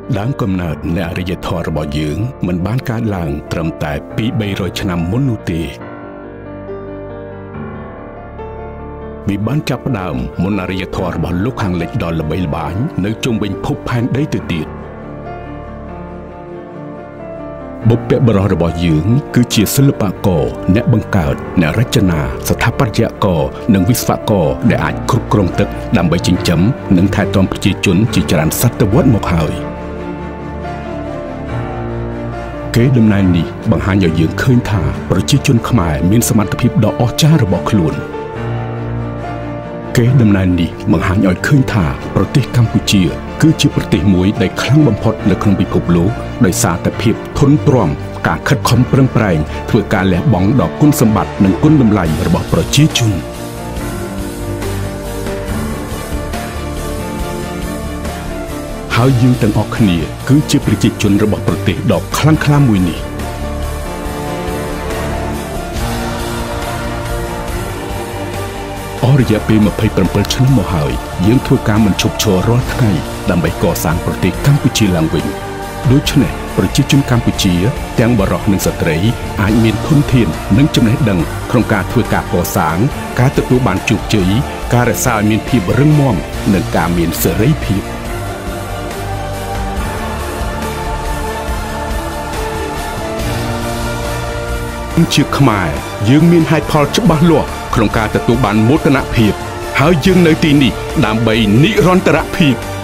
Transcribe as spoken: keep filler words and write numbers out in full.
ដើមកំណើតនៃអរិយធម៌របស់យើងមិនបានកើតឡើងត្រឹមតែពីបីរយឆ្នាំមុននោះទេវាបានចាប់ផ្ដើមមុនអរិយធម៌របស់លោកខាងលិចដ៏ល្បីល្បាញនៅជុំវិញភពផែនដីទៅទៀតបុព្វបុរសរបស់យើងគឺជាសិល្បករអ្នកបង្កើតអ្នករចនាស្ថាបត្យករនិងវិស្វករដែលអាចគ្រប់គ្រងទឹកដើម្បីចិញ្ចឹមនិងថែទាំប្រជាជនជាច្រើនសតវត្សមកហើយគេដំណើរនេះបង្ហាញឲ្យយើងឃើញថាប្រជាជនខ្មែរមានសមត្ថភាពដ៏អស្ចារ្យរបស់ខ្លួនគេដំណើរនេះបង្ហាញឲ្យឃើញថាប្រទេសកម្ពុជាគឺជាប្រទេសមួយដែលខ្លាំងបំផុតនៅក្នុងពិភពលោកដោយសារតែភាពធន់ទ្រាំការខិតខំប្រឹងប្រែងធ្វើការលះបង់ដល់គុណសម្បត្តិនិងគុណតម្លៃរបស់ប្រជាជនហើយយើងទាំងអស់គ្នាគឺជាប្រជាជនរបស់ប្រទេសដ៏ខ្លាំងក្លាមួយនេះអស់រយៈពេលម្ភៃប្រាំឆ្នាំមកហើយយើងធ្វើការមិនឈប់ឈររាល់ថ្ងៃដើម្បីកសាងប្រទេសកម្ពុជាឡើងវិញដូច្នេះប្រជាជនកម្ពុជាទាំងបរិសុទ្ធនិងស្ត្រីអាចមានធនធាននិងចំណេះដឹងក្នុងការធ្វើការកសាងការទទួលបានជោគជ័យការរក្សាឲ្យមានភាពរឹងមាំនិងការមានសេរីភាពជាខ្មែរយើងមានហេតុផលច្បាស់លាស់ក្នុងការទទួលបានមោទនភាពហើយយើងនៅទីនេះដើម្បីនិរន្តរភាព